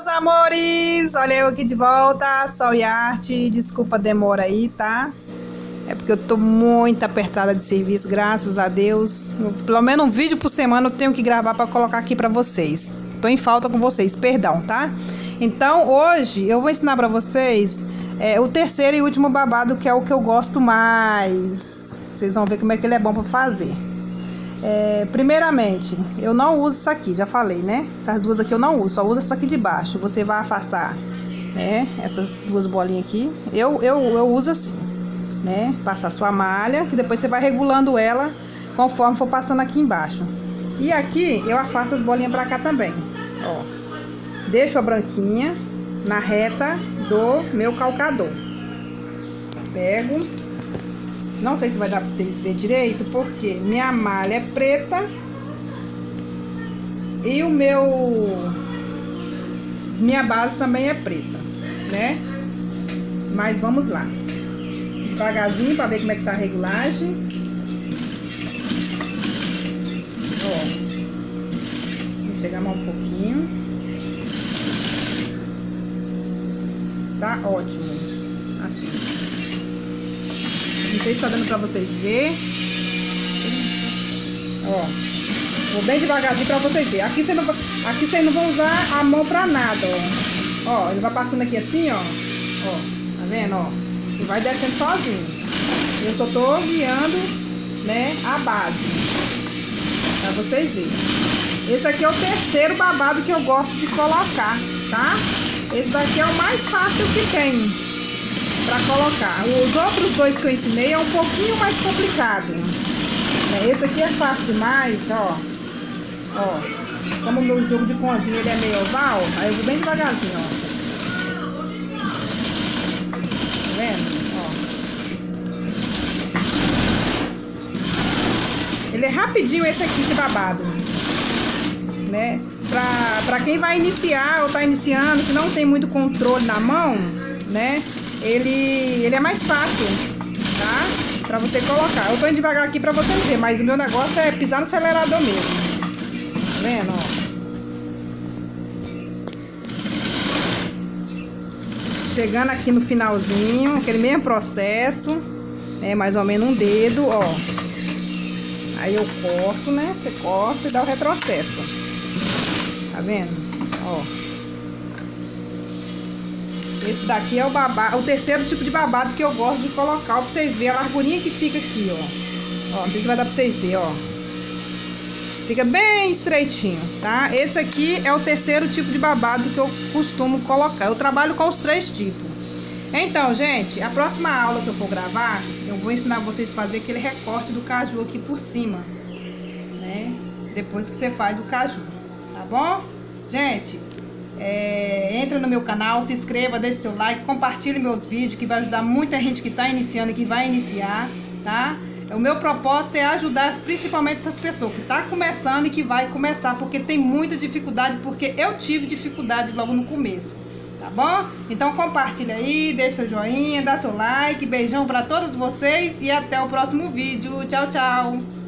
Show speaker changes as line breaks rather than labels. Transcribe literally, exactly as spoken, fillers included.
Meus amores, olha eu aqui de volta, Sol e Arte. Desculpa a demora aí, tá? É porque eu tô muito apertada de serviço, graças a Deus. Pelo menos um vídeo por semana eu tenho que gravar pra colocar aqui pra vocês. Tô em falta com vocês, perdão, tá? Então hoje eu vou ensinar pra vocês é, o terceiro e último babado, que é o que eu gosto mais. Vocês vão ver como é que ele é bom pra fazer. É, primeiramente, eu não uso isso aqui, já falei, né? Essas duas aqui eu não uso, só uso essa aqui de baixo. Você vai afastar, né? Essas duas bolinhas aqui. Eu, eu, eu uso assim, né? Passar sua malha, que depois você vai regulando ela conforme for passando aqui embaixo. E aqui eu afasto as bolinhas pra cá também, ó. Deixo a branquinha na reta do meu calcador. Pego. Não sei se vai dar pra vocês verem direito, porque minha malha é preta e o meu... minha base também é preta, né? Mas vamos lá. Devagarzinho pra ver como é que tá a regulagem. Ó. Vou chegar mais um pouquinho. Tá ótimo. Assim. Não sei se tá dando pra vocês verem. Ó. Vou bem devagarzinho pra vocês verem. Aqui vocês não, aqui vocês não vão usar a mão pra nada, ó. Ó, ele vai passando aqui assim, ó. Ó, tá vendo, ó? E vai descendo sozinho. Eu só tô guiando, né, a base. Pra vocês verem. Esse aqui é o terceiro babado que eu gosto de colocar, tá? Esse daqui é o mais fácil que tem pra colocar. Os outros dois que eu ensinei é um pouquinho mais complicado. Esse aqui é fácil demais, ó. Ó. Como o meu jogo de conzinho ele é meio oval, aí eu vou bem devagarzinho, ó. Tá vendo? Ó. Ele é rapidinho esse aqui, esse babado, né? Pra, pra quem vai iniciar ou tá iniciando, que não tem muito controle na mão, né? Ele, ele é mais fácil, tá? Pra você colocar. Eu tô indo devagar aqui pra você ver, mas o meu negócio é pisar no acelerador mesmo. Tá vendo, ó? Chegando aqui no finalzinho, aquele mesmo processo, né? Mais ou menos um dedo, ó. Aí eu corto, né? Você corta e dá o retrocesso. Tá vendo? Ó. Esse daqui é o babado, o terceiro tipo de babado que eu gosto de colocar, pra vocês verem a largurinha que fica aqui, ó. Ó, não sei se vai dar pra vocês verem, ó. Fica bem estreitinho, tá? Esse aqui é o terceiro tipo de babado que eu costumo colocar. Eu trabalho com os três tipos. Então, gente, a próxima aula que eu for gravar, eu vou ensinar vocês a fazer aquele recorte do caju aqui por cima, né? Depois que você faz o caju, tá bom? Gente... É, entra no meu canal, se inscreva, deixe seu like, compartilhe meus vídeos, que vai ajudar muita gente que está iniciando e que vai iniciar, tá? O meu propósito é ajudar principalmente essas pessoas que tá começando e que vai começar, porque tem muita dificuldade, porque eu tive dificuldade logo no começo, tá bom? Então compartilha aí, deixe seu joinha, dá seu like, beijão para todos vocês e até o próximo vídeo. Tchau, tchau!